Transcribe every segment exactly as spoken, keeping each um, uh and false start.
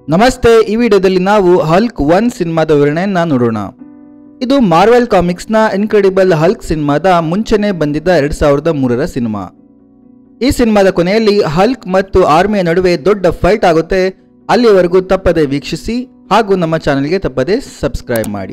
ನಮಸ್ತೆ, ಈ ವಿಡಿಯೋದಲ್ಲಿ ನಾವು ಹಲ್ಕ್ ಒನ್ ಸಿನಿಮಾದ ವಿವರಣೆಯನ್ನು ನೋಡೋಣ. ಇದು ಮಾರ್ವೆಲ್ ಕಾಮಿಕ್ಸ್ನ ಇನ್ಕ್ರೆಡಿಬಲ್ ಹಲ್ಕ್ ಸಿನಿಮಾದ ಮುಂಚೆನೇ ಬಂದಿದ್ದ ಎರಡ್ ಸಾವಿರದ ಮೂರರ ಸಿನಿಮಾ. ಈ ಸಿನಿಮಾದ ಕೊನೆಯಲ್ಲಿ ಹಲ್ಕ್ ಮತ್ತು ಆರ್ಮಿಯ ನಡುವೆ ದೊಡ್ಡ ಫೈಟ್ ಆಗುತ್ತೆ. ಅಲ್ಲಿವರೆಗೂ ತಪ್ಪದೆ ವೀಕ್ಷಿಸಿ ಹಾಗೂ ನಮ್ಮ ಚಾನೆಲ್ಗೆ ತಪ್ಪದೆ ಸಬ್ಸ್ಕ್ರೈಬ್ ಮಾಡಿ.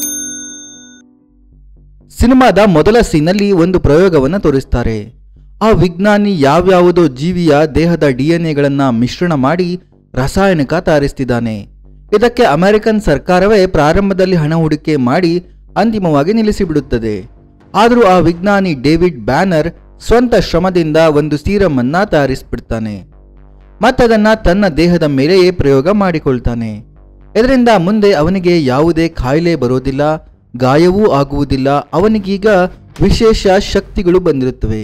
ಸಿನಿಮಾದ ಮೊದಲ ಸೀನಲ್ಲಿ ಒಂದು ಪ್ರಯೋಗವನ್ನು ತೋರಿಸ್ತಾರೆ. ಆ ವಿಜ್ಞಾನಿ ಯಾವ್ಯಾವುದೋ ಜೀವಿಯ ದೇಹದ ಡಿ ಎನ್ ಎಗಳನ್ನ ಮಿಶ್ರಣ ಮಾಡಿ ರಾಸಾಯನಿಕ ತಯಾರಿಸ್ತಿದ್ದಾನೆ. ಇದಕ್ಕೆ ಅಮೆರಿಕನ್ ಸರ್ಕಾರವೇ ಪ್ರಾರಂಭದಲ್ಲಿ ಹಣ ಹೂಡಿಕೆ ಮಾಡಿ ಅಂತಿಮವಾಗಿ ನಿಲ್ಲಿಸಿಬಿಡುತ್ತದೆ. ಆದರೂ ಆ ವಿಜ್ಞಾನಿ ಡೇವಿಡ್ ಬ್ಯಾನರ್ ಸ್ವಂತ ಶ್ರಮದಿಂದ ಒಂದು ಸೀರಮ್ ಅನ್ನ ತಯಾರಿಸಿಬಿಡ್ತಾನೆ. ಮತ್ತದನ್ನ ತನ್ನ ದೇಹದ ಮೇಲೆಯೇ ಪ್ರಯೋಗ ಮಾಡಿಕೊಳ್ತಾನೆ. ಇದರಿಂದ ಮುಂದೆ ಅವನಿಗೆ ಯಾವುದೇ ಕಾಯಿಲೆ ಬರೋದಿಲ್ಲ, ಗಾಯವೂ ಆಗುವುದಿಲ್ಲ. ಅವನಿಗೀಗ ವಿಶೇಷ ಶಕ್ತಿಗಳು ಬಂದಿರುತ್ತವೆ.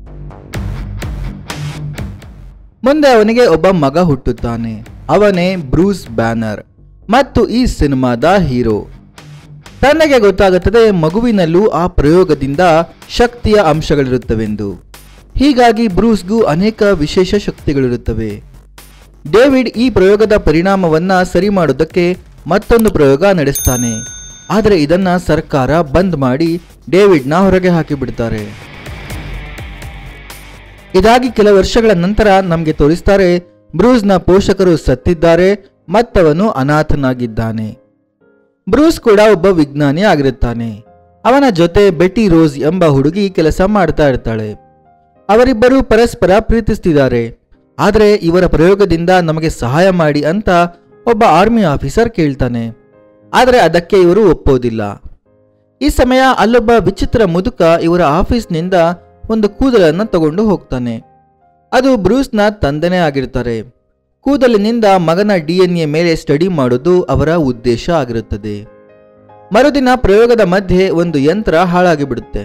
ಮುಂದೆ ಅವನಿಗೆ ಒಬ್ಬ ಮಗ ಹುಟ್ಟುತ್ತಾನೆ. ಅವನೇ ಬ್ರೂಸ್ ಬ್ಯಾನರ್ ಮತ್ತು ಈ ಸಿನಿಮಾದ ಹೀರೋ. ತನಗೆ ಗೊತ್ತಾಗುತ್ತದೆ ಮಗುವಿನಲ್ಲೂ ಆ ಪ್ರಯೋಗದಿಂದ ಶಕ್ತಿಯ ಅಂಶಗಳಿರುತ್ತವೆಂದು. ಹೀಗಾಗಿ ಬ್ರೂಸ್ಗೂ ಅನೇಕ ವಿಶೇಷ ಶಕ್ತಿಗಳಿರುತ್ತವೆ. ಡೇವಿಡ್ ಈ ಪ್ರಯೋಗದ ಪರಿಣಾಮವನ್ನ ಸರಿ ಮಾಡೋದಕ್ಕೆ ಮತ್ತೊಂದು ಪ್ರಯೋಗ ನಡೆಸ್ತಾನೆ. ಆದರೆ ಇದನ್ನ ಸರ್ಕಾರ ಬಂದ್ ಮಾಡಿ ಡೇವಿಡ್ನ ಹೊರಗೆ ಹಾಕಿಬಿಡ್ತಾರೆ. ಇದಾಗಿ ಕೆಲ ವರ್ಷಗಳ ನಂತರ ನಮಗೆ ತೋರಿಸ್ತಾರೆ ಬ್ರೂಸ್ನ ಪೋಷಕರು ಸತ್ತಿದ್ದಾರೆ ಮತ್ತವನು ಅನಾಥನಾಗಿದ್ದಾನೆ. ಬ್ರೂಸ್ ಕೂಡ ಒಬ್ಬ ವಿಜ್ಞಾನಿ ಆಗಿರುತ್ತಾನೆ. ಅವನ ಜೊತೆ ಬೆಟಿ ರೋಸ್ ಎಂಬ ಹುಡುಗಿ ಕೆಲಸ ಮಾಡ್ತಾ ಇರ್ತಾಳೆ. ಅವರಿಬ್ಬರು ಪರಸ್ಪರ ಪ್ರೀತಿಸ್ತಿದ್ದಾರೆ. ಆದರೆ ಇವರ ಪ್ರಯೋಗದಿಂದ ನಮಗೆ ಸಹಾಯ ಮಾಡಿ ಅಂತ ಒಬ್ಬ ಆರ್ಮಿ ಆಫೀಸರ್ ಕೇಳ್ತಾನೆ. ಆದರೆ ಅದಕ್ಕೆ ಇವರು ಒಪ್ಪೋದಿಲ್ಲ. ಈ ಸಮಯ ಅಲ್ಲೊಬ್ಬ ವಿಚಿತ್ರ ಮುದುಕ ಇವರ ಆಫೀಸ್ನಿಂದ ಒಂದು ಕೂದಲನ್ನು ತಗೊಂಡು ಹೋಗ್ತಾನೆ. ಅದು ಬ್ರೂಸ್ನ ತಂದೆನೇ ಆಗಿರ್ತಾರೆ. ಕೂದಲಿನಿಂದ ಮಗನ ಡಿ ಎನ್ ಎ ಮೇಲೆ ಸ್ಟಡಿ ಮಾಡೋದು ಅವರ ಉದ್ದೇಶ ಆಗಿರುತ್ತದೆ. ಮರುದಿನ ಪ್ರಯೋಗದ ಮಧ್ಯೆ ಒಂದು ಯಂತ್ರ ಹಾಳಾಗಿಬಿಡುತ್ತೆ.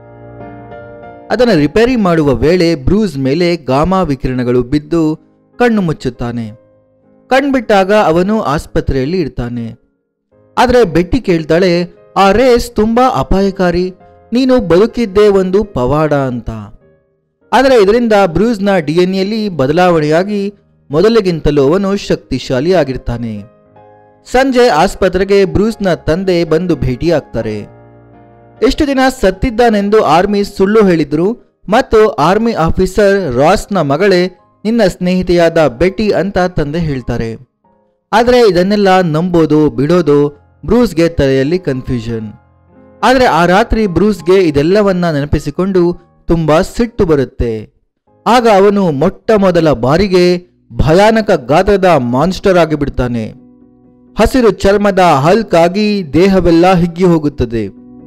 ಅದನ್ನು ರಿಪೇರಿ ಮಾಡುವ ವೇಳೆ ಬ್ರೂಸ್ ಮೇಲೆ ಗಾಮಾ ವಿಕಿರಣಗಳು ಬಿದ್ದು ಕಣ್ಣು ಮುಚ್ಚುತ್ತಾನೆ. ಕಣ್ಬಿಟ್ಟಾಗ ಅವನು ಆಸ್ಪತ್ರೆಯಲ್ಲಿ ಇರ್ತಾನೆ. ಆದರೆ ಬೆಟ್ಟಿ ಕೇಳ್ತಾಳೆ, ಆ ರೇಸ್ ತುಂಬಾ ಅಪಾಯಕಾರಿ, ನೀನು ಬದುಕಿದ್ದೇ ಒಂದು ಪವಾಡ ಅಂತ. ಆದರೆ ಇದರಿಂದ ಬ್ರೂಸ್ನ ಡಿ ಎನ್ ಎಲ್ಲಿ ಬದಲಾವಣೆಯಾಗಿ ಮೊದಲಿಗಿಂತಲೂ ಅವನು ಶಕ್ತಿಶಾಲಿ ಆಗಿರ್ತಾನೆ. ಸಂಜೆ ಆಸ್ಪತ್ರೆಗೆ ಬ್ರೂಸ್ನ ತಂದೆ ಬಂದು ಭೇಟಿಯಾಗ್ತಾರೆ. ಎಷ್ಟು ದಿನ ಸತ್ತಿದ್ದಾನೆಂದು ಆರ್ಮಿ ಸುಳ್ಳು ಹೇಳಿದ್ರು ಮತ್ತು ಆರ್ಮಿ ಆಫೀಸರ್ ರಾಸ್ನ ಮಗಳೇ ನಿನ್ನ ಸ್ನೇಹಿತೆಯಾದ ಬೆಟಿ ಅಂತ ತಂದೆ ಹೇಳ್ತಾರೆ. ಆದರೆ ಇದನ್ನೆಲ್ಲ ನಂಬೋದು ಬಿಡೋದು ಬ್ರೂಸ್ಗೆ ತಲೆಯಲ್ಲಿ ಕನ್ಫ್ಯೂಷನ್. ಆದರೆ ಆ ರಾತ್ರಿ ಬ್ರೂಸ್ಗೆ ಇದೆಲ್ಲವನ್ನ ನೆನಪಿಸಿಕೊಂಡು ತುಂಬಾ ಸಿಟ್ಟು ಬರುತ್ತೆ. ಆಗ ಅವನು ಮೊಟ್ಟ ಮೊದಲ ಬಾರಿಗೆ ಭಯಾನಕ ಗಾತ್ರದ ಮಾನ್ಸ್ಟರ್ ಆಗಿಬಿಡ್ತಾನೆ. ಹಸಿರು ಚರ್ಮದ ಹಲ್ಕ್ ಆಗಿ ದೇಹವೆಲ್ಲ ಹಿಗ್ಗಿ ಹೋಗುತ್ತದೆ.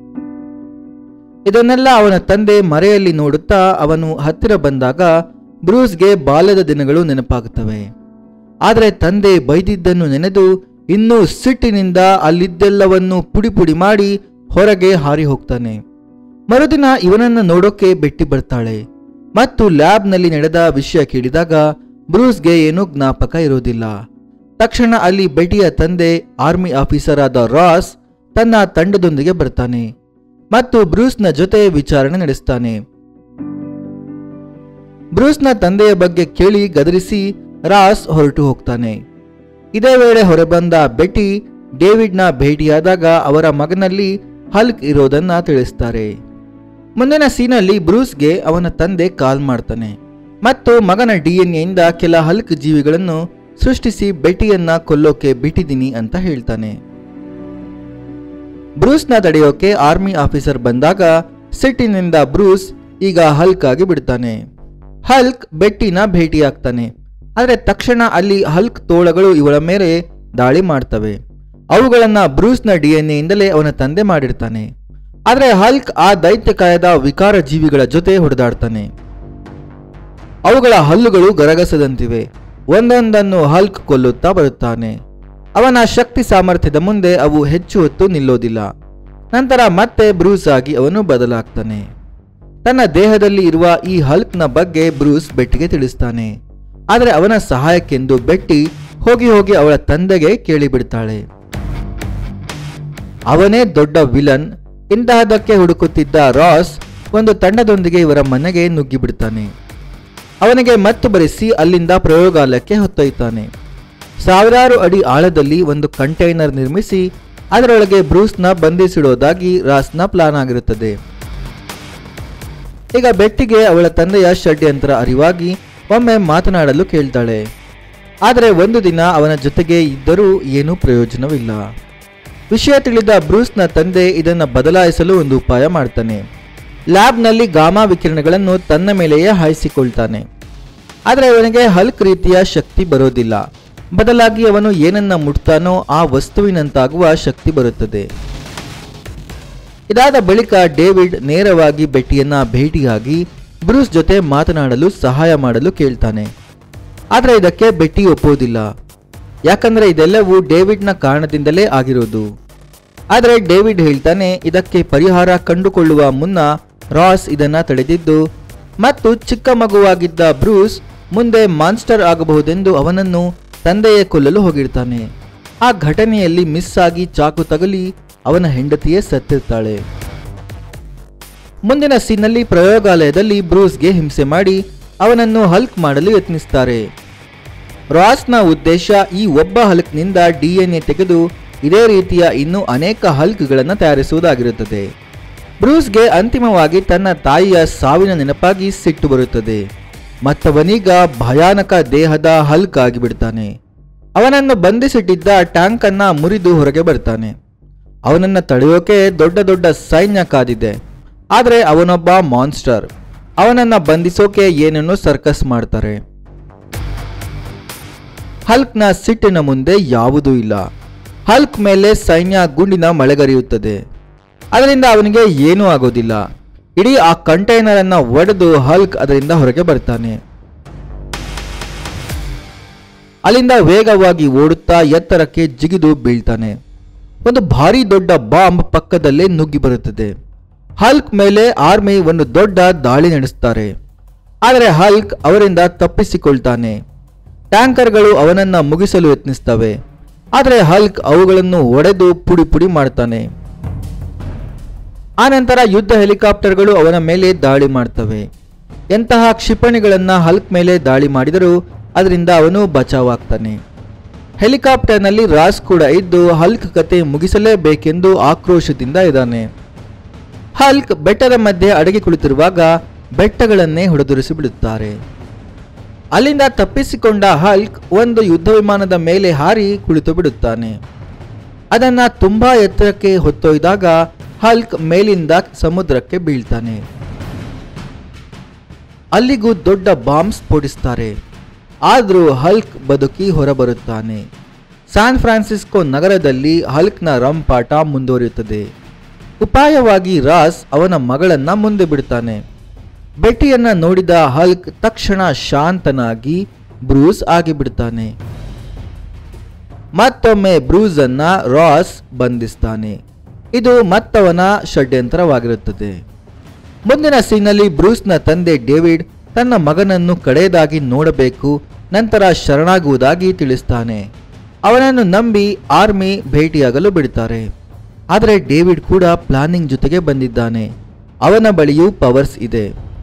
ಇದನ್ನೆಲ್ಲ ಅವನ ತಂದೆ ಮರೆಯಲ್ಲಿ ನೋಡುತ್ತಾ ಅವನು ಹತ್ತಿರ ಬಂದಾಗ ಬ್ರೂಸ್ಗೆ ಬಾಲ್ಯದ ದಿನಗಳು ನೆನಪಾಗುತ್ತವೆ. ಆದರೆ ತಂದೆ ಬೈದಿದ್ದನ್ನು ನೆನೆದು ಇನ್ನೂ ಸಿಟ್ಟಿನಿಂದ ಅಲ್ಲಿದ್ದೆಲ್ಲವನ್ನು ಪುಡಿ ಪುಡಿ ಮಾಡಿ ಹೊರಗೆ ಹಾರಿ ಹೋಗ್ತಾನೆ. ಮರುದಿನ ಇವನನ್ನು ನೋಡೋಕೆ ಬೆಟ್ಟಿ ಬರ್ತಾಳೆ ಮತ್ತು ಲ್ಯಾಬ್ನಲ್ಲಿ ನಡೆದ ವಿಷಯ ಕೇಳಿದಾಗ ಬ್ರೂಸ್ಗೆ ಏನೂ ಜ್ಞಾಪಕ ಇರೋದಿಲ್ಲ. ತಕ್ಷಣ ಅಲ್ಲಿ ಬೆಟ್ಟಿಯ ತಂದೆ ಆರ್ಮಿ ಆಫೀಸರ್ ಆದ ರಾಸ್ ತನ್ನ ತಂಡದೊಂದಿಗೆ ಬರ್ತಾನೆ ಮತ್ತು ಬ್ರೂಸ್ನ ಜೊತೆ ವಿಚಾರಣೆ ನಡೆಸ್ತಾನೆ. ಬ್ರೂಸ್ನ ತಂದೆಯ ಬಗ್ಗೆ ಕೇಳಿ ಗದರಿಸಿ ರಾಸ್ ಹೊರಟು ಹೋಗ್ತಾನೆ. ಇದೇ ವೇಳೆ ಹೊರಬಂದ ಬೆಟ್ಟಿ ಡೇವಿಡ್ನ ಭೇಟಿಯಾದಾಗ ಅವರ ಮಗನಲ್ಲಿ ಹಲ್ಕ್ ಇರೋದನ್ನ ತಿಳಿಸ್ತಾರೆ. ಮುಂದಿನ ಸೀನಲ್ಲಿ ಬ್ರೂಸ್ಗೆ ಅವನ ತಂದೆ ಕಾಲ್ ಮಾಡ್ತಾನೆ ಮತ್ತು ಮಗನ ಡಿ ಎನ್ ಎಯಿಂದ ಕೆಲ ಹಲ್ಕ್ ಜೀವಿಗಳನ್ನು ಸೃಷ್ಟಿಸಿ ಬೆಟ್ಟಿಯನ್ನ ಕೊಲ್ಲೋಕೆ ಬಿಟ್ಟಿದ್ದೀನಿ ಅಂತ ಹೇಳ್ತಾನೆ. ಬ್ರೂಸ್ನ ತಡೆಯೋಕೆ ಆರ್ಮಿ ಆಫೀಸರ್ ಬಂದಾಗ ಸಿಟ್ಟಿನಿಂದ ಬ್ರೂಸ್ ಈಗ ಹಲ್ಕ್ ಆಗಿ ಬಿಡ್ತಾನೆ. ಹಲ್ಕ್ ಬೆಟ್ಟಿನ ಭೇಟಿಯಾಗ್ತಾನೆ. ಆದರೆ ತಕ್ಷಣ ಅಲ್ಲಿ ಹಲ್ಕ್ ತೋಳಗಳು ಇವಳ ಮೇಲೆ ದಾಳಿ ಮಾಡ್ತವೆ. ಅವುಗಳನ್ನ ಬ್ರೂಸ್ನ ಡಿ ಎನ್ ಎಯಿಂದಲೇ ಅವನ ತಂದೆ ಮಾಡಿರ್ತಾನೆ. ಆದರೆ ಹಲ್ಕ್ ಆ ದೈತ್ಯಕಾಯದ ವಿಕಾರ ಜೀವಿಗಳ ಜೊತೆ ಹೊಡೆದಾಡ್ತಾನೆ. ಅವುಗಳ ಹಲ್ಲುಗಳು ಗರಗಸದಂತಿವೆ. ಒಂದೊಂದನ್ನು ಹಲ್ಕ್ ಕೊಲ್ಲುತ್ತಾ ಬರುತ್ತಾನೆ. ಅವನ ಶಕ್ತಿ ಸಾಮರ್ಥ್ಯದ ಮುಂದೆ ಅವು ಹೆಚ್ಚು ಹೊತ್ತು ನಿಲ್ಲೋದಿಲ್ಲ. ನಂತರ ಮತ್ತೆ ಬ್ರೂಸ್ ಆಗಿ ಅವನು ಬದಲಾಗ್ತಾನೆ. ತನ್ನ ದೇಹದಲ್ಲಿ ಇರುವ ಈ ಹಲ್ಕ್ನ ಬಗ್ಗೆ ಬ್ರೂಸ್ ಬೆಟ್ಟಿಗೆ ತಿಳಿಸ್ತಾನೆ. ಆದರೆ ಅವನ ಸಹಾಯಕ್ಕೆಂದು ಬೆಟ್ಟಿ ಹೋಗಿ ಹೋಗಿ ಅವಳ ತಂದೆಗೆ ಕೇಳಿಬಿಡ್ತಾಳೆ. ಅವನೇ ದೊಡ್ಡ ವಿಲನ್. ಇಂತಹದಕ್ಕೆ ಹುಡುಕುತ್ತಿದ್ದ ರಾಸ್ ಒಂದು ತಂಡದೊಂದಿಗೆ ಇವರ ಮನೆಗೆ ನುಗ್ಗಿಬಿಡ್ತಾನೆ. ಅವನಿಗೆ ಮತ್ತು ಬರೆಸಿ ಅಲ್ಲಿಂದ ಪ್ರಯೋಗಾಲಯಕ್ಕೆ ಹೊತ್ತೊಯ್ತಾನೆ. ಸಾವಿರಾರು ಅಡಿ ಆಳದಲ್ಲಿ ಒಂದು ಕಂಟೈನರ್ ನಿರ್ಮಿಸಿ ಅದರೊಳಗೆ ಬ್ರೂಸ್ನ ಬಂಧಿಸಿಡೋದಾಗಿ ರಾಸ್ನ ಪ್ಲಾನ್ ಆಗಿರುತ್ತದೆ. ಈಗ ಬೆಟ್ಟಿಗೆ ಅವಳ ತಂದೆಯ ಷಡ್ಯಂತ್ರ ಅರಿವಾಗಿ ಒಮ್ಮೆ ಮಾತನಾಡಲು ಕೇಳ್ತಾಳೆ. ಆದರೆ ಒಂದು ದಿನ ಅವನ ಜೊತೆಗೆ ಇದ್ದರೂ ಏನೂ ಪ್ರಯೋಜನವಿಲ್ಲ. ವಿಷಯ ತಿಳಿದ ಬ್ರೂಸ್ನ ತಂದೆ ಇದನ್ನು ಬದಲಾಯಿಸಲು ಒಂದು ಉಪಾಯ ಮಾಡ್ತಾನೆ. ಲ್ಯಾಬ್ನಲ್ಲಿ ಗಾಮಾ ವಿಕಿರಣಗಳನ್ನು ತನ್ನ ಮೇಲೆಯೇ ಹಾಯಿಸಿಕೊಳ್ತಾನೆ. ಆದರೆ ಅವನಿಗೆ ಹಲ್ಕ್ ರೀತಿಯ ಶಕ್ತಿ ಬರೋದಿಲ್ಲ. ಬದಲಾಗಿ ಅವನು ಏನನ್ನ ಮುಟ್ತಾನೋ ಆ ವಸ್ತುವಿನಂತಾಗುವ ಶಕ್ತಿ ಬರುತ್ತದೆ. ಇದಾದ ಬಳಿಕ ಡೇವಿಡ್ ನೇರವಾಗಿ ಬೆಟ್ಟಿಯನ್ನ ಭೇಟಿಯಾಗಿ ಬ್ರೂಸ್ ಜೊತೆ ಮಾತನಾಡಲು ಸಹಾಯ ಮಾಡಲು ಕೇಳ್ತಾನೆ. ಆದರೆ ಇದಕ್ಕೆ ಬೆಟ್ಟಿ ಒಪ್ಪೋದಿಲ್ಲ. ಯಾಕಂದ್ರೆ ಇದೆಲ್ಲವೂ ಡೇವಿಡ್ನ ಕಾರಣದಿಂದಲೇ ಆಗಿರೋದು. ಆದರೆ ಡೇವಿಡ್ ಹೇಳ್ತಾನೆ ಇದಕ್ಕೆ ಪರಿಹಾರ ಕಂಡುಕೊಳ್ಳುವ ಮುನ್ನ ರಾಸ್ ಇದನ್ನ ತಡೆದಿದ್ದು ಮತ್ತು ಚಿಕ್ಕ ಮಗುವಾಗಿದ್ದ ಬ್ರೂಸ್ ಮುಂದೆ ಮಾನ್ಸ್ಟರ್ ಆಗಬಹುದೆಂದು ಅವನನ್ನು ತಂದೆಯೇ ಕೊಲ್ಲಲು ಹೋಗಿರ್ತಾನೆ. ಆ ಘಟನೆಯಲ್ಲಿ ಮಿಸ್ ಆಗಿ ಚಾಕು ತಗಲಿ ಅವನ ಹೆಂಡತಿಯೇ ಸತ್ತಿರ್ತಾಳೆ. ಮುಂದಿನ ಸೀನ್ನಲ್ಲಿ ಪ್ರಯೋಗಾಲಯದಲ್ಲಿ ಬ್ರೂಸ್ಗೆ ಹಿಂಸೆ ಮಾಡಿ ಅವನನ್ನು ಹಲ್ಕ್ ಮಾಡಲು ಯತ್ನಿಸ್ತಾರೆ. ರಾಸ್ನ ಉದ್ದೇಶ ಈ ಒಬ್ಬ ಹಲ್ಕ್ನಿಂದ ಡಿ ಎನ್ ಎ ತೆಗೆದು ಇದೇ ರೀತಿಯ ಇನ್ನೂ ಅನೇಕ ಹಲ್ಕ್ಗಳನ್ನು ತಯಾರಿಸುವುದಾಗಿರುತ್ತದೆ. ಬ್ರೂಸ್ಗೆ ಅಂತಿಮವಾಗಿ ತನ್ನ ತಾಯಿಯ ಸಾವಿನ ನೆನಪಾಗಿ ಸಿಟ್ಟು ಬರುತ್ತದೆ. ಮತ್ತವನೀಗ ಭಯಾನಕ ದೇಹದ ಹಲ್ಕ್ ಆಗಿಬಿಡ್ತಾನೆ. ಅವನನ್ನು ಬಂಧಿಸಿಟ್ಟಿದ್ದ ಟ್ಯಾಂಕ್ ಅನ್ನ ಮುರಿದು ಹೊರಗೆ ಬರ್ತಾನೆ. ಅವನನ್ನು ತಡೆಯೋಕೆ ದೊಡ್ಡ ದೊಡ್ಡ ಸೈನ್ಯ ಕಾದಿದೆ. ಆದರೆ ಅವನೊಬ್ಬ ಮಾನ್ಸ್ಟರ್. ಅವನನ್ನ ಬಂಧಿಸೋಕೆ ಏನನ್ನು ಸರ್ಕಸ್ ಮಾಡ್ತಾರೆ. ಹಲ್ಕ್ನ ಸಿಟ್ಟಿನ ಮುಂದೆ ಯಾವುದೂ ಇಲ್ಲ. ಹಲ್ಕ್ ಮೇಲೆ ಸೈನ್ಯ ಗುಂಡಿನ ಮಳೆಗರಿಯುತ್ತದೆ. ಅದರಿಂದ ಅವನಿಗೆ ಏನೂ ಆಗೋದಿಲ್ಲ. ಇಡೀ ಆ ಕಂಟೈನರ್ ಅನ್ನ ಒಡೆದು ಹಲ್ಕ್ ಅದರಿಂದ ಹೊರಗೆ ಬರ್ತಾನೆ. ಅಲ್ಲಿಂದ ವೇಗವಾಗಿ ಓಡುತ್ತಾ ಎತ್ತರಕ್ಕೆ ಜಿಗಿದು ಬೀಳ್ತಾನೆ. ಒಂದು ಭಾರಿ ದೊಡ್ಡ ಬಾಂಬ್ ಪಕ್ಕದಲ್ಲೇ ನುಗ್ಗಿ ಬರುತ್ತದೆ. ಹಲ್ಕ್ ಮೇಲೆ ಆರ್ಮಿ ಒಂದು ದೊಡ್ಡ ದಾಳಿ ನಡೆಸುತ್ತಾರೆ. ಆದರೆ ಹಲ್ಕ್ ಅವರಿಂದ ತಪ್ಪಿಸಿಕೊಳ್ತಾನೆ. ಟ್ಯಾಂಕರ್ಗಳು ಅವನನ್ನ ಮುಗಿಸಲು ಯತ್ನಿಸ್ತವೆ. ಆದರೆ ಹಲ್ಕ್ ಅವುಗಳನ್ನು ಒಡೆದು ಪುಡಿ ಪುಡಿ ಮಾಡ್ತಾನೆ. ಆನಂತರ ಯುದ್ಧ ಹೆಲಿಕಾಪ್ಟರ್ಗಳು ಅವನ ಮೇಲೆ ದಾಳಿ ಮಾಡ್ತವೆ. ಎಂತಹ ಕ್ಷಿಪಣಿಗಳನ್ನ ಹಲ್ಕ್ ಮೇಲೆ ದಾಳಿ ಮಾಡಿದರೂ ಅದರಿಂದ ಅವನು ಬಚಾವಾಗ್ತಾನೆ. ಹೆಲಿಕಾಪ್ಟರ್ನಲ್ಲಿ ರಾಸ್ ಕೂಡ ಇದ್ದು ಹಲ್ಕ್ ಕತೆ ಮುಗಿಸಲೇಬೇಕೆಂದು ಆಕ್ರೋಶದಿಂದ ಇದ್ದಾನೆ. ಹಲ್ಕ್ ಬೆಟ್ಟದ ಮಧ್ಯೆ ಅಡಗಿ ಕುಳಿತಿರುವಾಗ ಬೆಟ್ಟಗಳನ್ನೇ ಹೊಡೆದುರಿಸಿ ಬಿಡುತ್ತಾರೆ. ಅಲ್ಲಿಂದ ತಪ್ಪಿಸಿಕೊಂಡ ಹಲ್ಕ್ ಒಂದು ಯುದ್ಧ ವಿಮಾನದ ಮೇಲೆ ಹಾರಿ ಕುಳಿತು ಬಿಡುತ್ತಾನೆ. ಅದನ್ನ ತುಂಬಾ ಎತ್ತರಕ್ಕೆ ಹೊತ್ತೊಯ್ದಾಗ ಹಲ್ಕ್ ಮೇಲಿಂದ ಸಮುದ್ರಕ್ಕೆ ಬೀಳ್ತಾನೆ. ಅಲ್ಲಿಗೂ ದೊಡ್ಡ ಬಾಂಬ್ ಸ್ಫೋಟಿಸ್ತಾರೆ. ಆದರೂ ಹಲ್ಕ್ ಬದುಕಿ ಹೊರಬರುತ್ತಾನೆ. ಸ್ಯಾನ್ ಫ್ರಾನ್ಸಿಸ್ಕೋ ನಗರದಲ್ಲಿ ಹಲ್ಕ್ನ ರಂಪಾಟ ಮುಂದುವರಿಯುತ್ತದೆ. ಉಪಾಯವಾಗಿ ರಾಸ್ ಅವನ ಮಗಳನ್ನ ಮುಂದೆ ಬಿಡ್ತಾನೆ. ಬೆಟ್ಟಿಯನ್ನ ನೋಡಿದ ಹಲ್ಕ್ ತಕ್ಷಣ ಶಾಂತನಾಗಿ ಬ್ರೂಸ್ ಆಗಿಬಿಡ್ತಾನೆ. ಮತ್ತೊಮ್ಮೆ ಬ್ರೂಸ್ ಅನ್ನ ರಾಸ್ ಬಂಧಿಸ್ತಾನೆ. ಇದು ಮತ್ತವನ ಷಡ್ಯಂತ್ರವಾಗಿರುತ್ತದೆ. ಮುಂದಿನ ಸೀನ್ನಲ್ಲಿ ಬ್ರೂಸ್ನ ತಂದೆ ಡೇವಿಡ್ ತನ್ನ ಮಗನನ್ನು ಕಡೆಯದಾಗಿ ನೋಡಬೇಕು, ನಂತರ ಶರಣಾಗುವುದಾಗಿ ತಿಳಿಸ್ತಾನೆ. ಅವನನ್ನು ನಂಬಿ ಆರ್ಮಿ ಭೇಟಿಯಾಗಲು ಬಿಡ್ತಾರೆ. ಆದರೆ ಡೇವಿಡ್ ಕೂಡ ಪ್ಲಾನಿಂಗ್ ಜೊತೆಗೆ ಬಂದಿದ್ದಾನೆ. ಅವನ ಬಳಿಯೂ ಪವರ್ಸ್ ಇದೆ.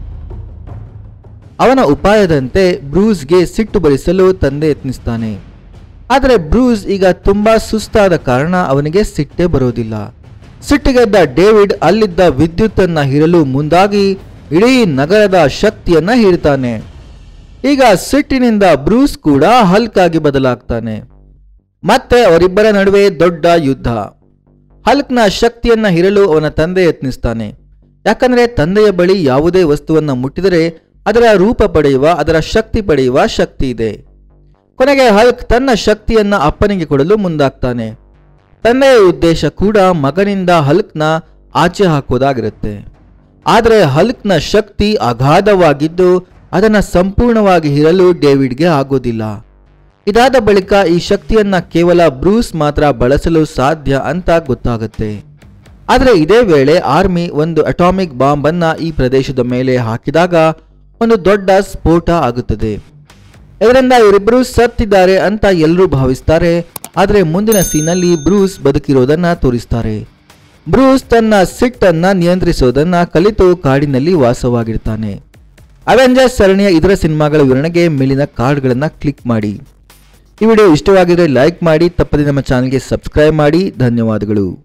ಅವನ ಉಪಾಯದಂತೆ ಬ್ರೂಸ್ಗೆ ಸಿಟ್ಟು ಬರಿಸಲು ತಂದೆ ಯತ್ನಿಸ್ತಾನೆ. ಆದರೆ ಬ್ರೂಸ್ ಈಗ ತುಂಬಾ ಸುಸ್ತಾದ ಕಾರಣ ಅವನಿಗೆ ಸಿಟ್ಟೇ ಬರೋದಿಲ್ಲ. ಸಿಟ್ಟಿಗೆದ್ದ ಡೇವಿಡ್ ಅಲ್ಲಿದ್ದ ವಿದ್ಯುತ್ತನ್ನ ಹೀರಲು ಮುಂದಾಗಿ ಇಡೀ ನಗರದ ಶಕ್ತಿಯನ್ನ ಹೀರ್ತಾನೆ. ಈಗ ಸಿಟ್ಟಿನಿಂದ ಬ್ರೂಸ್ ಕೂಡ ಹಲ್ಕ್ ಆಗಿ ಬದಲಾಗ್ತಾನೆ. ಮತ್ತೆ ಅವರಿಬ್ಬರ ನಡುವೆ ದೊಡ್ಡ ಯುದ್ಧ. ಹಲ್ಕ್ನ ಶಕ್ತಿಯನ್ನ ಹೀರಲು ಅವನ ತಂದೆ ಯತ್ನಿಸ್ತಾನೆ. ಯಾಕಂದ್ರೆ ತಂದೆಯ ಬಳಿ ಯಾವುದೇ ವಸ್ತುವನ್ನ ಮುಟ್ಟಿದರೆ ಅದರ ರೂಪ ಪಡೆಯುವ, ಅದರ ಶಕ್ತಿ ಪಡೆಯುವ ಶಕ್ತಿ ಇದೆ. ಕೊನೆಗೆ ಹಲ್ಕ್ ತನ್ನ ಶಕ್ತಿಯನ್ನ ಅಪ್ಪನಿಗೆ ಕೊಡಲು ಮುಂದಾಗ್ತಾನೆ. ತಂದೆಯ ಉದ್ದೇಶ ಕೂಡ ಮಗನಿಂದ ಹಲ್ಕ್ನ ಆಚೆ ಹಾಕೋದಾಗಿರುತ್ತೆ. ಆದರೆ ಹಲ್ಕ್ನ ಶಕ್ತಿ ಅಗಾಧವಾಗಿದ್ದು ಅದನ್ನು ಸಂಪೂರ್ಣವಾಗಿ ಹೀರಲು ಡೇವಿಡ್ಗೆ ಆಗೋದಿಲ್ಲ. ಇದಾದ ಬಳಿಕ ಈ ಶಕ್ತಿಯನ್ನ ಕೇವಲ ಬ್ರೂಸ್ ಮಾತ್ರ ಬಳಸಲು ಸಾಧ್ಯ ಅಂತ ಗೊತ್ತಾಗುತ್ತೆ. ಆದರೆ ಇದೇ ವೇಳೆ ಆರ್ಮಿ ಒಂದು ಅಟಾಮಿಕ್ ಬಾಂಬ್ ಅನ್ನ ಈ ಪ್ರದೇಶದ ಮೇಲೆ ಹಾಕಿದಾಗ ಒಂದು ದೊಡ್ಡ ಸ್ಫೋಟ ಆಗುತ್ತದೆ. ಇದರಿಂದ ಇವರಿಬ್ಬರು ಸತ್ತಿದ್ದಾರೆ ಅಂತ ಎಲ್ಲರೂ ಭಾವಿಸ್ತಾರೆ. ಆದರೆ ಮುಂದಿನ ಸೀನಲ್ಲಿ ಬ್ರೂಸ್ ಬದುಕಿರೋದನ್ನ ತೋರಿಸ್ತಾರೆ. ಬ್ರೂಸ್ ತನ್ನ ಸಿಟ್ಟನ್ನ ನಿಯಂತ್ರಿಸೋದನ್ನ ಕಲಿತು ಕಾಡಿನಲ್ಲಿ ವಾಸವಾಗಿರ್ತಾನೆ. ಅವೆಂಜರ್ಸ್ ಸರಣಿಯ ಇದರ ಸಿನಿಮಾಗಳ ವಿವರಣೆಗೆ ಮೇಲಿನ ಕಾರ್ಡ್ಗಳನ್ನು ಕ್ಲಿಕ್ ಮಾಡಿ. ಈ ವಿಡಿಯೋ ಇಷ್ಟವಾಗಿದ್ರೆ ಲೈಕ್ ಮಾಡಿ, ತಪ್ಪದೆ ನಮ್ಮ ಚಾನಲ್ಗೆ ಸಬ್ಸ್ಕ್ರೈಬ್ ಮಾಡಿ. ಧನ್ಯವಾದಗಳು.